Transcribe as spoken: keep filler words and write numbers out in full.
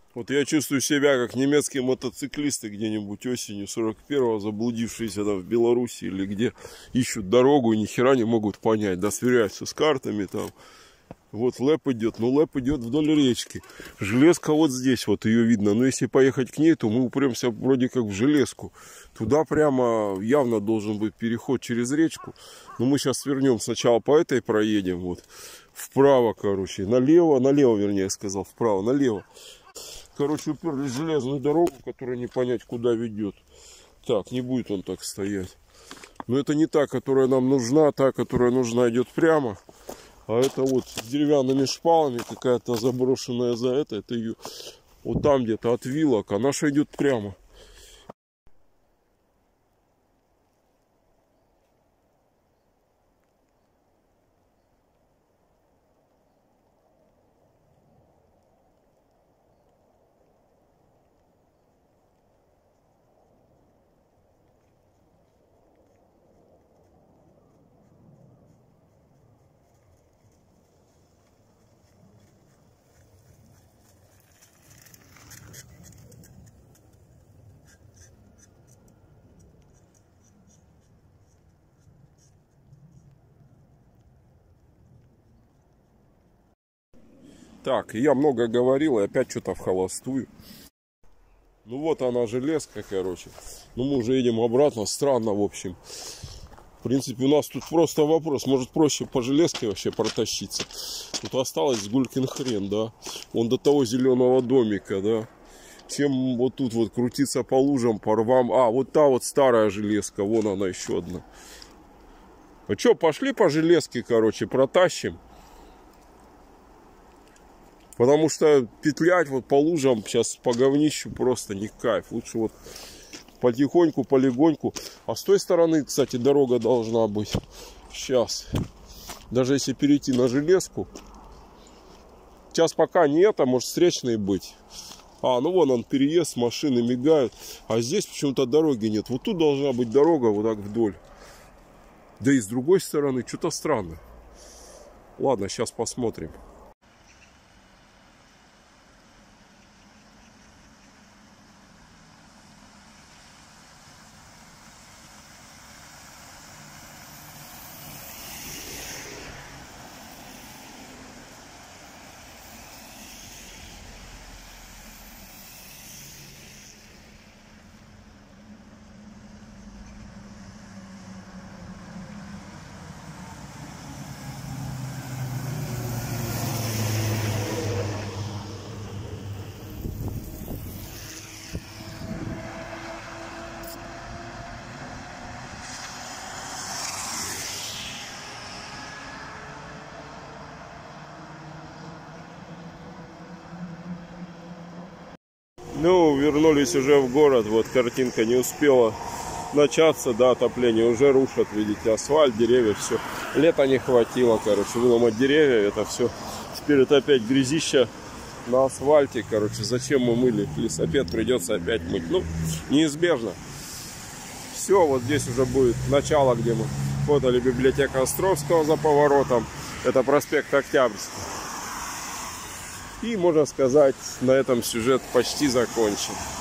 Вот я чувствую себя как немецкие мотоциклисты где-нибудь осенью сорок первого, заблудившиеся там в Беларуси или где ищут дорогу и ни хера не могут понять, да, сверяются с картами там. Вот лэп идет, ну лэп идет вдоль речки. Железка вот здесь, вот ее видно. Но если поехать к ней, то мы упремся вроде как в железку. Туда прямо явно должен быть переход через речку. Но мы сейчас свернем, сначала по этой проедем, вот, вправо, короче, налево, налево, вернее, я сказал, вправо, налево. Короче, уперлись в железную дорогу, которая не понять, куда ведет. Так, не будет он так стоять. Но это не та, которая нам нужна, та, которая нужна, идет прямо. А это вот с деревянными шпалами, какая-то заброшенная за это, это ее вот там где-то от вилок, а наша идет прямо. Так, я много говорил и опять что-то вхолостую. Ну вот она железка, короче. Ну мы уже едем обратно, странно в общем. В принципе у нас тут просто вопрос, может проще по железке вообще протащиться. Тут осталось гулькин хрен, да. Он до того зеленого домика, да. Чем вот тут вот крутиться по лужам, по рвам. А, вот та вот старая железка, вон она еще одна. А что, пошли по железке, короче, протащим. Потому что петлять вот по лужам сейчас по говнищу просто не кайф. Лучше вот потихоньку, полегоньку. А с той стороны, кстати, дорога должна быть. Сейчас. Даже если перейти на железку. Сейчас пока нет, а может встречный быть. А, ну вон он переезд, машины мигают. А здесь почему-то дороги нет. Вот тут должна быть дорога вот так вдоль. Да и с другой стороны что-то странно. Ладно, сейчас посмотрим. Ну, вернулись уже в город, вот картинка не успела начаться, да, отопление уже рушат, видите, асфальт, деревья, все. Лета не хватило, короче, выломать деревья, это все. Теперь это опять грязища на асфальте, короче, зачем мы мыли? Лесопед придется опять мыть, ну, неизбежно. Все, вот здесь уже будет начало, где мы подали библиотека Островского за поворотом, это проспект Октябрьский. И, можно сказать, на этом сюжет почти закончен.